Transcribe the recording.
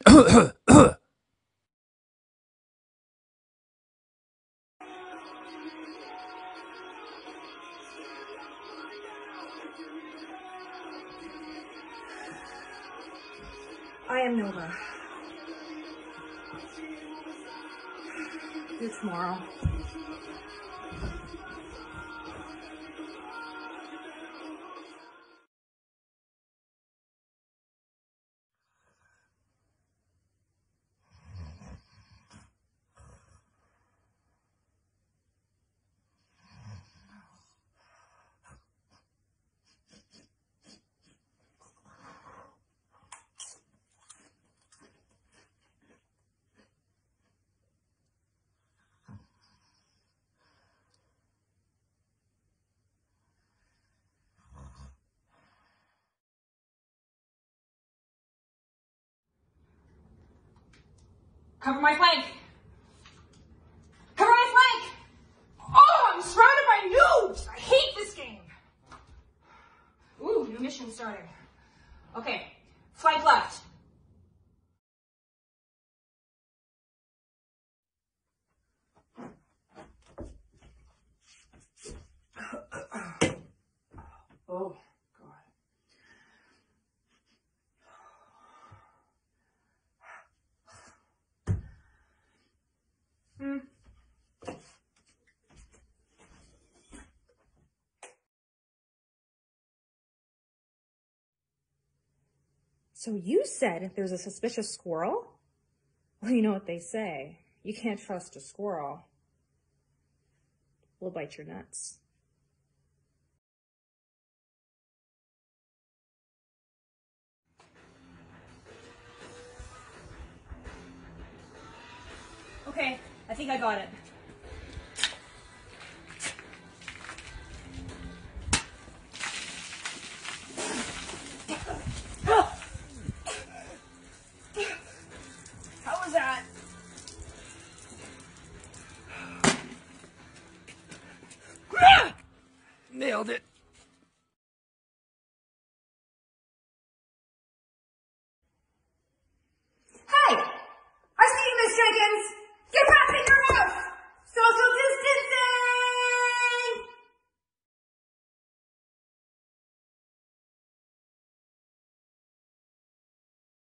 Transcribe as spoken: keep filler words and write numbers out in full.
I am Nova. Do tomorrow. Cover my flank! Cover my flank! Oh, I'm surrounded by noobs! I hate this game! Ooh, new mission starting. Okay, flank left. Oh, God. Hmm. So you said there's a suspicious squirrel? Well, you know what they say. You can't trust a squirrel. We'll bite your nuts. Okay, I think I got it. How was that? Nailed it.